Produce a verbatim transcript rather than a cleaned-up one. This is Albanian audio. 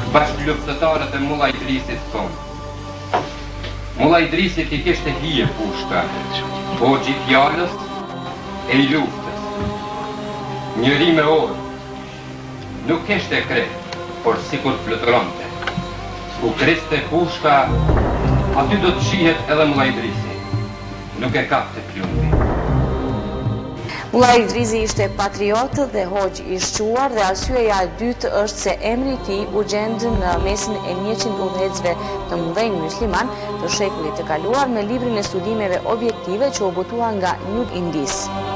bashkëluftëtarët e Mulla Idrisit thonë. Mulla Idrisit I kishte hije pushka, hoxhi I fjalës e I luftës. Njëri me orë, nuk kishte krejt, por sikur fluturonte. Ku kriste pushka, aty do të shihet edhe Mulla Idrisi. Nuk e kapte plumbi. Mulla Idrisi ishte patriot dhe hoxh I shquar dhe arsyeja e dytë është se emri I tij u gjend në mesin e njëqind udhëhecëve të mëdhenj musliman të shekullit të kaluar në librin e studimeve objektive që u botua nga New Indis.